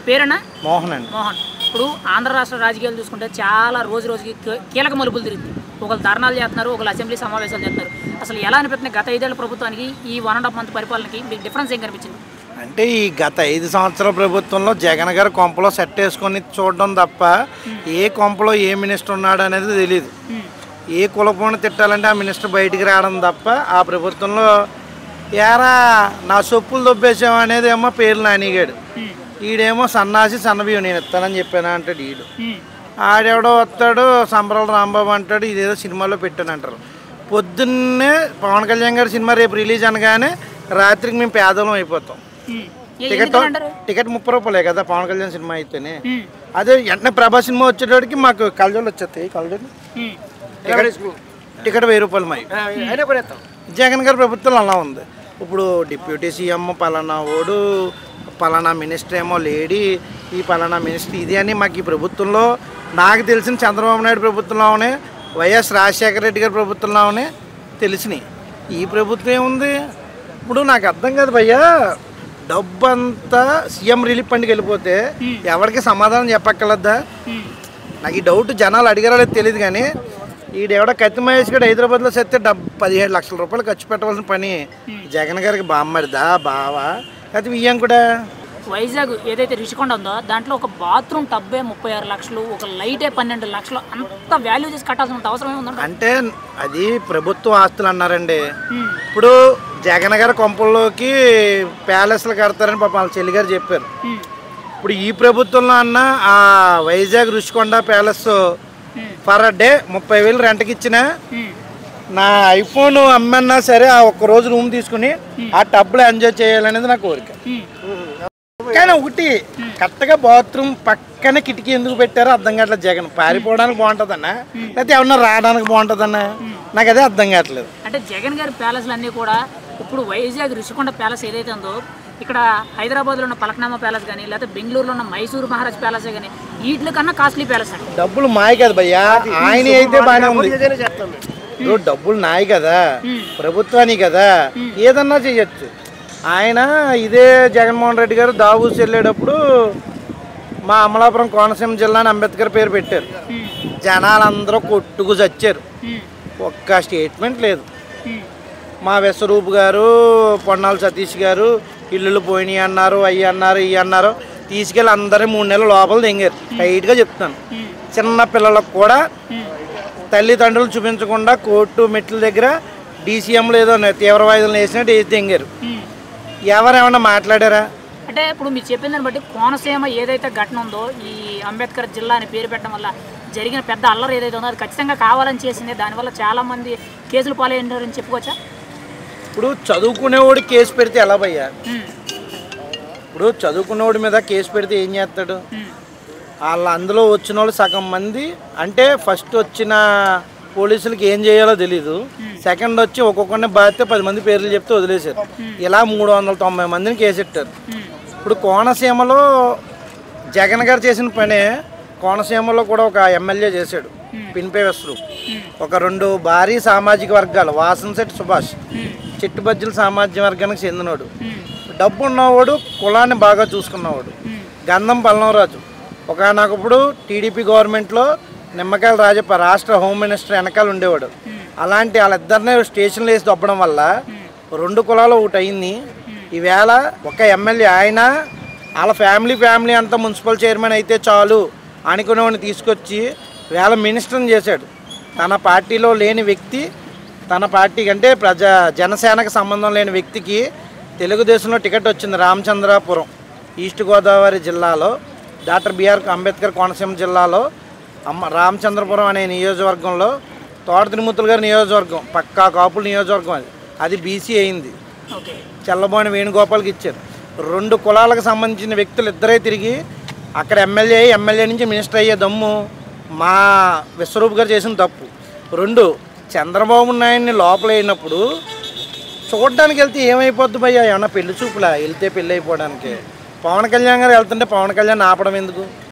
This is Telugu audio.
పేరేనా? మోహన్ అండి. మోహన్. ఇప్పుడు ఆంధ్ర రాష్ట్ర రాజకీయాలు చూసుకుంటే చాలా రోజు రోజుకి కీలక మలుపులు తిరుగుతుంది. ఒకళ్ళు ధర్నాలు చేస్తున్నారు, ఒకళ్ళు అసెంబ్లీ సమావేశాలు చేస్తున్నారు. అసలు ఎలా అనిపిస్తుంది గత 5 ఏళ్ల ప్రభుత్వానికి ఈ 1.5 మంత్ పరిపాలనకి మీకు డిఫరెన్స్ ఏం కనిపించింది? అంటే ఈ గత 5 సంవత్సరాల ప్రభుత్వంలో జగన్ గారు కొంపలో సెట్ వేసుకొని చూడడం తప్ప ఏ కొంపలో ఏ మినిస్టర్ ఉన్నాడు అనేది తెలియదు. ఏ కులపోని తిట్టాలంటే ఆ మినిస్టర్ బయటికి రావడం తప్ప ఆ ప్రభుత్వంలో ఏరా నా సొప్పులు దొబ్బేసాం అనేది ఏమో పేర్లు నానిగాడు. ఈడేమో సన్నాసి సన్నబియ్యం నేను ఇస్తానని చెప్పాను అంటాడు ఈడు. ఆడెవడో వస్తాడు సంబరాల రాంబాబు అంటాడు ఇదేదో సినిమాలో పెట్టాను అంటారు. పొద్దున్నే పవన్ కళ్యాణ్ గారి సినిమా రేపు రిలీజ్ అనగానే రాత్రికి మేము పేదలం అయిపోతాం. టికెట్ 30 రూపాయలే కదా పవన్ కళ్యాణ్ సినిమా అయితేనే. అదే వెంటనే ప్రభాస్ సినిమా వచ్చేటోడికి మాకు కళ్ళజోళ్ళు వచ్చేస్తాయి. కళ్ళజోళ్ళు టికెట్ 1000 రూపాయలు మాయి. జగన్ గారి ప్రభుత్వం అలా ఉంది. ఇప్పుడు డిప్యూటీ సీఎం పలానా ఓడు, పలానా మినిస్టర్ ఏమో లేడీ, ఈ పలానా మినిస్టర్ ఇది అని మాకు ఈ ప్రభుత్వంలో నాకు తెలిసిన చంద్రబాబు నాయుడు ప్రభుత్వంలోనే వైఎస్ రాజశేఖర రెడ్డి గారి ప్రభుత్వంలోనే తెలిసినాయి. ఈ ప్రభుత్వం ఏముంది ఇప్పుడు నాకు అర్థం కాదు భయ్యా. డబ్బు అంతా సీఎం రిలీఫ్ ఫండ్కి వెళ్ళిపోతే ఎవరికి సమాధానం చెప్పక్కర్లేదా? నాకు ఈ డౌట్ జనాలు అడిగారో లేదు తెలియదు. కానీ ఈడెవడ కత్తి మహేష్ గడు హైదరాబాద్లో చేస్తే 17 లక్షల రూపాయలు ఖర్చు పెట్టవలసిన పని జగన్ గారికి బామ్మడిదా బావా అది వియ్యం కూడా. వైజాగ్ ఏదైతే రిషికొండ ఉందో దాంట్లో ఒక బాత్రూమ్ టబ్బే 36 లక్షలు, ఒక లైటే 12 లక్షలు, అంత వాల్యూ చేసి కట్టాల్సిన అవసరం ఏముందంటే అంటే అది ప్రభుత్వ ఆస్తులు అన్నారండి. ఇప్పుడు జగన్ గారి కొంపల్లోకి ప్యాలెస్లు కడతారని పాపం వాళ్ళ చెల్లి గారు చెప్పారు. ఇప్పుడు ఈ ప్రభుత్వంలో అన్న ఆ Vizag Rushikonda palace per day 30,000 రెంట్కి ఇచ్చిన నా ఐఫోన్ అమ్మన్నా సరే ఆ ఒక్క రోజు రూమ్ తీసుకుని ఆ టబ్లో ఎంజాయ్ చేయాలనేది నా కోరిక. కానీ ఒకటి కరెక్ట్గా బాత్రూమ్ పక్కనే కిటికీ ఎందుకు పెట్టారో అర్థం కావట్లేదు. జగన్ పారిపోవడానికి బాగుంటుందన్నా లేకపోతే ఏమన్నా రావడానికి బాగుంటుందన్నా నాకు అదే అర్థం కావట్లేదు. అంటే జగన్ గారి ప్యాలెస్లు అన్నీ కూడా ఇప్పుడు వైజాగ్ రుషికొండ ప్యాలెస్ ఏదైతే ఉందో ఇక్కడ హైదరాబాద్లో ఉన్న పలక్నామా ప్యాలెస్ కానీ లేకపోతే బెంగళూరులో ఉన్న మైసూరు మహారాజ్ ప్యాలెస్ కానీ వీటి కన్నా కాస్ట్లీ ప్యాలెస్ అండి. డబ్బులు మాయ కదా భయ్యా, ఆయన అయితే బాగానే ఉంది. ఇప్పుడు డబ్బులు నాయి కదా ప్రభుత్వానికి కదా ఏదన్నా చెయ్యొచ్చు. ఆయన ఇదే జగన్మోహన్ రెడ్డి గారు దావూస్ వెళ్ళేటప్పుడు మా అమలాపురం కోనసీమ జిల్లాని అంబేద్కర్ పేరు పెట్టారు. జనాలందరూ కొట్టుకు చచ్చారు. ఒక్క స్టేట్మెంట్ లేదు. మా విశ్వరూప్ గారు పొన్నాల సతీష్ గారు ఇల్లులు పోయినాయి అన్నారు, అయ్యి అన్నారు, ఇవి అన్నారు. తీసుకెళ్ళి అందరూ 3 నెలల లోపల దింగారు. టైట్గా చెప్తాను. చిన్న పిల్లలకు కూడా తల్లిదండ్రులు చూపించకుండా కోర్టు మెట్ల దగ్గర డీసీఎంలు ఏదో తీవ్రవాదులను వేసినట్టు వేసి దింగారు. ఎవరేమన్నా మాట్లాడారా? అంటే ఇప్పుడు మీరు చెప్పిన దాన్ని బట్టి కోనసీమ ఏదైతే ఘటన ఉందో ఈ అంబేద్కర్ జిల్లా అని పేరు పెట్టడం వల్ల జరిగిన పెద్ద అల్లరి ఏదైతే ఉందో అది ఖచ్చితంగా కావాలని చేసింది. దానివల్ల చాలామంది కేసులు పాలయ్యారని చెప్పుకోవచ్చా? ఇప్పుడు చదువుకునేవాడు కేసు పెడితే ఎలా భయ్యా? ఇప్పుడు చదువుకునేవాడి మీద కేసు పెడితే ఏం చేస్తాడు? వాళ్ళ అందులో వచ్చిన వాళ్ళు సగం మంది అంటే ఫస్ట్ వచ్చిన పోలీసులకి ఏం చేయాలో తెలీదు. సెకండ్ వచ్చి ఒక్కొక్కరిని బాధితే 10 మంది పేర్లు చెప్తే వదిలేశారు. ఇలా 390 మందిని కేసెట్టారు. ఇప్పుడు కోనసీమలో జగన్ గారు చేసిన పనే కోనసీమలో కూడా ఒక ఎమ్మెల్యే చేశాడు పిన్పే వెస్రు. ఒక 2 భారీ సామాజిక వర్గాలు వాసనశెట్టి సుభాష్ చిట్టుబజ్జల సామాజిక వర్గానికి చెందినవాడు, డబ్బు ఉన్నవాడు, కులాన్ని బాగా చూసుకున్నవాడు. గంధం పల్లంరాజు ఒకనొకప్పుడు టీడీపీ గవర్నమెంట్లో నిమ్మకాయల రాజప్ప రాష్ట్ర హోమ్ మినిస్టర్ వెనకాల ఉండేవాడు. అలాంటి వాళ్ళిద్దరినే స్టేషన్లో వేసి దొబ్బడం వల్ల 2 కులాలు ఒకటి అయింది. ఈవేళ ఒక ఎమ్మెల్యే ఆయన వాళ్ళ ఫ్యామిలీ అంతా మున్సిపల్ చైర్మన్ అయితే చాలు అనుకునేవాడిని తీసుకొచ్చి వేళ మినిస్టర్ని చేశాడు. తన పార్టీలో లేని వ్యక్తి, తన పార్టీకి అంటే జనసేనకు సంబంధం లేని వ్యక్తికి తెలుగుదేశంలో టికెట్ వచ్చింది. రామచంద్రాపురం ఈస్ట్ గోదావరి జిల్లాలో డాక్టర్ బిఆర్ అంబేద్కర్ కోనసీమ జిల్లాలో రామచంద్రపురం అనే నియోజకవర్గంలో తోట తిరుమూర్తులు గారి నియోజకవర్గం పక్కా కాపుల నియోజకవర్గం అది బీసీ అయింది. చల్లబోని వేణుగోపాల్కి ఇచ్చారు. 2 కులాలకు సంబంధించిన వ్యక్తులు ఇద్దరే తిరిగి అక్కడ ఎమ్మెల్యే నుంచి మినిస్టర్ అయ్యే దమ్ము మా విశ్వరూప్ గారు చేసిన తప్పు. 2 చంద్రబాబు నాయుడిని లోపల అయినప్పుడు చూడడానికి వెళ్తే ఏమైపోద్ది భయ్యా? ఏమన్నా పెళ్లి చూపులా వెళ్తే పెళ్ళి అయిపోవడానికి? పవన్ కళ్యాణ్ గారు వెళ్తుంటే పవన్ కళ్యాణ్ ఆపడం ఎందుకు?